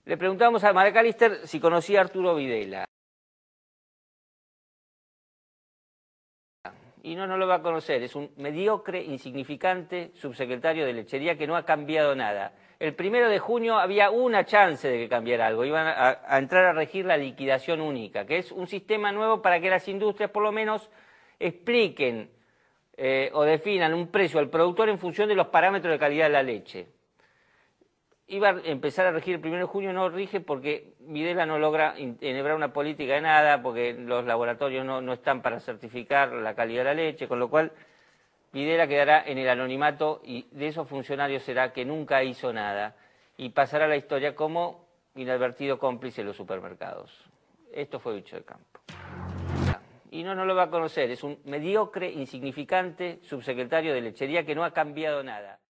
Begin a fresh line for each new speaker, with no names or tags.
Le preguntamos a McAllister si conocía a Arturo Videla. Y no lo va a conocer, es un mediocre, insignificante subsecretario de Lechería que no ha cambiado nada. El 1 de junio había una chance de que cambiara algo, iban a entrar a regir la liquidación única, que es un sistema nuevo para que las industrias por lo menos expliquen o definan un precio al productor en función de los parámetros de calidad de la leche. Iba a empezar a regir el 1 de junio, no rige porque Videla no logra enhebrar una política de nada, porque los laboratorios no están para certificar la calidad de la leche, con lo cual Videla quedará en el anonimato y de esos funcionarios será que nunca hizo nada y pasará a la historia como inadvertido cómplice de los supermercados. Esto fue Bicho de Campo. Y no lo va a conocer, es un mediocre, insignificante subsecretario de Lechería que no ha cambiado nada.